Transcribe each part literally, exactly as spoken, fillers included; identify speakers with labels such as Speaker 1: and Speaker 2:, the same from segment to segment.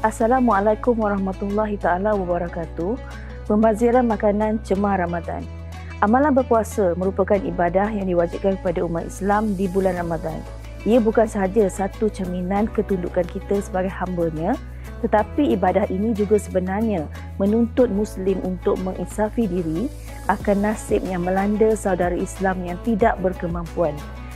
Speaker 1: Assalamualaikum warahmatullahi taala wabarakatuh. Pembaziran makanan cemar Ramadan. Amalan berpuasa merupakan ibadah yang diwajibkan kepada umat Islam di bulan Ramadan. Ia bukan sahaja satu cerminan ketundukan kita sebagai hamba-Nya, tetapi ibadah ini juga sebenarnya menuntut Muslim untuk menginsafi diri akan nasib yang melanda saudara Islam yang tidak berkemampuan.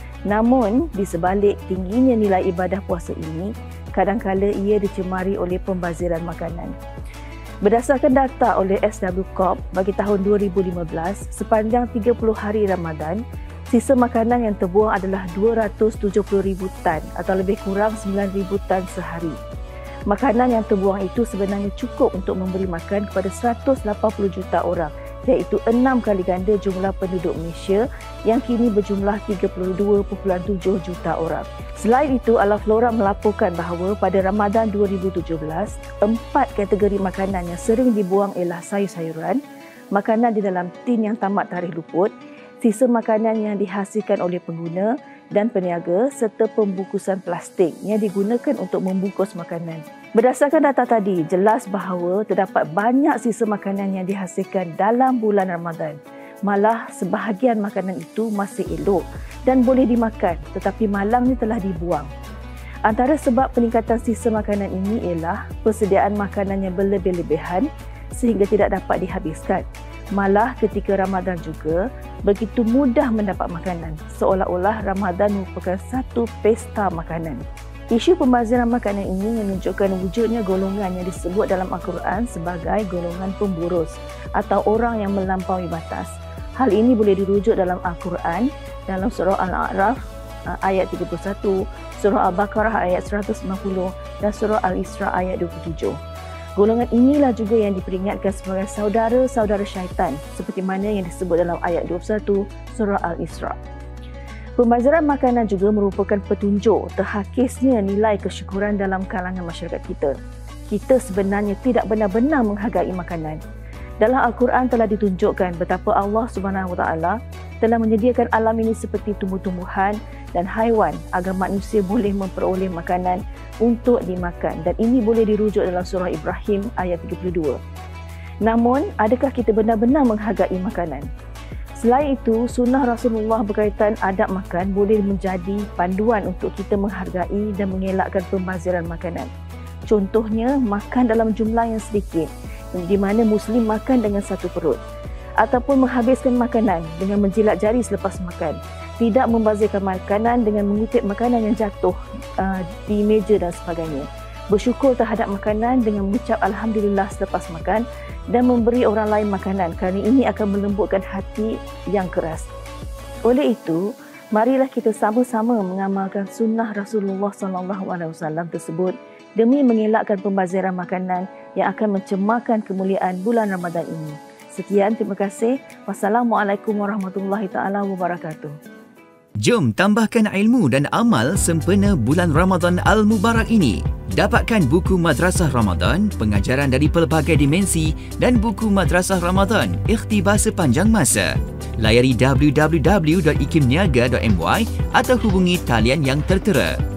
Speaker 1: Namun, di sebalik tingginya nilai ibadah puasa ini, kadang-kala ia dicemari oleh pembaziran makanan. Berdasarkan data oleh S W Corp bagi tahun dua ribu lima belas, sepanjang tiga puluh hari Ramadan, sisa makanan yang terbuang adalah dua ratus tujuh puluh ribu tan atau lebih kurang sembilan ribu tan sehari. Makanan yang terbuang itu sebenarnya cukup untuk memberi makan kepada seratus lapan puluh juta orang, iaitu enam kali ganda jumlah penduduk Malaysia yang kini berjumlah tiga puluh dua perpuluhan tujuh juta orang. Selain itu, Al-Flora melaporkan bahawa pada Ramadan dua ribu tujuh belas, empat kategori makanan yang sering dibuang ialah sayur-sayuran, makanan di dalam tin yang tamat tarikh luput, sisa makanan yang dihasilkan oleh pengguna dan peniaga serta pembungkusan plastik yang digunakan untuk membungkus makanan. Berdasarkan data tadi, jelas bahawa terdapat banyak sisa makanan yang dihasilkan dalam bulan Ramadan. Malah sebahagian makanan itu masih elok dan boleh dimakan, tetapi malangnya telah dibuang. Antara sebab peningkatan sisa makanan ini ialah persediaan makanan yang berlebih-lebihan sehingga tidak dapat dihabiskan. Malah ketika Ramadan juga, begitu mudah mendapat makanan, seolah-olah Ramadan merupakan satu pesta makanan. Isu pembaziran makanan ini menunjukkan wujudnya golongan yang disebut dalam Al-Quran sebagai golongan pemboros atau orang yang melampaui batas. Hal ini boleh dirujuk dalam Al-Quran dalam surah Al-A'raf ayat tiga puluh satu, surah Al-Baqarah ayat seratus sembilan puluh dan surah Al-Isra ayat dua puluh tujuh. Golongan inilah juga yang diperingatkan sebagai saudara-saudara syaitan seperti mana yang disebut dalam ayat dua puluh satu surah Al-Isra. Pembaziran makanan juga merupakan petunjuk terhakisnya nilai kesyukuran dalam kalangan masyarakat kita. Kita sebenarnya tidak benar-benar menghargai makanan. Dalam Al-Quran telah ditunjukkan betapa Allah Subhanahu Wa Taala telah menyediakan alam ini seperti tumbuh-tumbuhan dan haiwan agar manusia boleh memperoleh makanan untuk dimakan, dan ini boleh dirujuk dalam surah Ibrahim ayat tiga puluh dua. Namun, adakah kita benar-benar menghargai makanan? Selain itu, sunnah Rasulullah berkaitan adab makan boleh menjadi panduan untuk kita menghargai dan mengelakkan pembaziran makanan. Contohnya, makan dalam jumlah yang sedikit, di mana Muslim makan dengan satu perut, ataupun menghabiskan makanan dengan menjilat jari selepas makan. Tidak membazirkan makanan dengan mengutip makanan yang jatuh uh, di meja dan sebagainya. Bersyukur terhadap makanan dengan mengucap Alhamdulillah selepas makan dan memberi orang lain makanan kerana ini akan melembutkan hati yang keras. Oleh itu, marilah kita sama-sama mengamalkan sunnah Rasulullah sallallahu alaihi wasallam tersebut demi mengelakkan pembaziran makanan yang akan mencemarkan kemuliaan bulan Ramadan ini. Sekian, terima kasih. Wassalamualaikum warahmatullahi taala wabarakatuh.
Speaker 2: Jom tambahkan ilmu dan amal sempena bulan Ramadan Al-Mubarak ini. Dapatkan buku Madrasah Ramadan, pengajaran dari pelbagai dimensi dan buku Madrasah Ramadan, ikhtibar sepanjang masa. Layari w w w dot ikimniaga dot m y atau hubungi talian yang tertera.